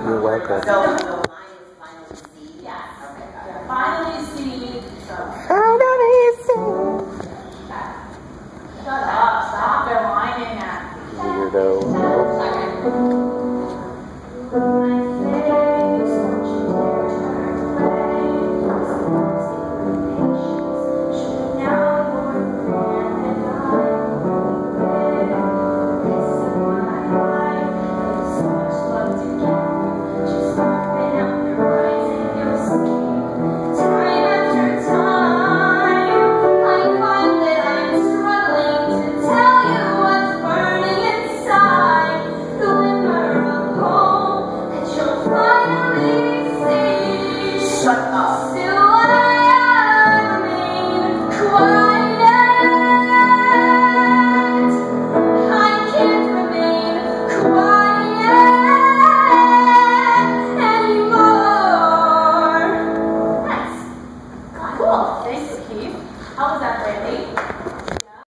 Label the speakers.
Speaker 1: You're welcome.
Speaker 2: So the line is finally C? Yes. Okay, got it. Finally C.
Speaker 1: Finally see.
Speaker 2: Shut up. Stop. They're whining at me.
Speaker 1: Weirdo.
Speaker 2: Cool. Thanks, Keith. How was that, Brandy?